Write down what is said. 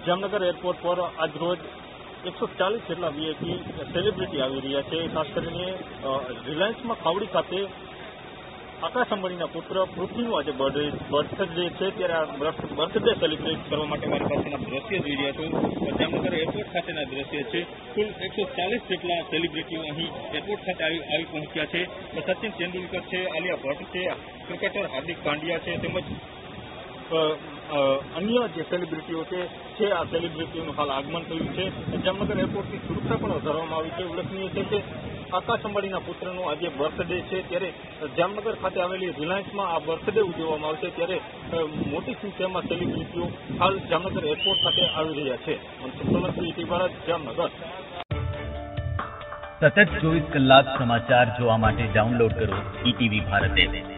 Jamnagar airport પર આજ રોજ 140 જેટલા વીઆઈપી સેલિબ્રિટી આવી રહ્યા છે। ખાસ કરીને રિલાયન્સમાં ખાવડી ખાતે આકાશ અંબાણીના પુત્ર પૃથ્વીનું આજે બર્થડે છે, ત્યારે આ બર્થડે સેલિબ્રેટ કરવા માટે મારી પાસેના દ્રશ્ય જોઈ રહ્યા છો। જામનગર એરપોર્ટ ખાતેના દ્રશ્ય છે। કુલ 140 જેટલા સેલિબ્રિટીઓ અહીં એરપોર્ટ ખાતે આવી પહોંચ્યા છે। સચિન તેંડુલકર છે, આલિયા ભટ્ટ છે, ક્રિકેટર હાર્દિક પાંડ્યા છે, તેમજ અન્ય જે સેલિબ્રિટીઓ છે આ સેલિબ્રિટીઓનું હાલ આગમન થયું છે। જામનગર એરપોર્ટની સુરક્ષા પણ વધારવામાં આવી છે। ઉલ્લેખનીય છે કે આકાશ અંબાણીના પુત્રનો આજે બર્થડે છે, ત્યારે જામનગર ખાતે આવેલી રિલાયન્સમાં આ બર્થડે ઉજવવામાં આવશે, ત્યારે મોટી સંખ્યામાં સેલિબ્રિટીઓ હાલ જામનગર એરપોર્ટ ખાતે આવી રહ્યા છે। સોલંકી ઇટી ભારત, જામનગર। સતત 24 કલાક સમાચાર જોવા માટે ડાઉનલોડ કરો ઈટીવી ભારત એપ।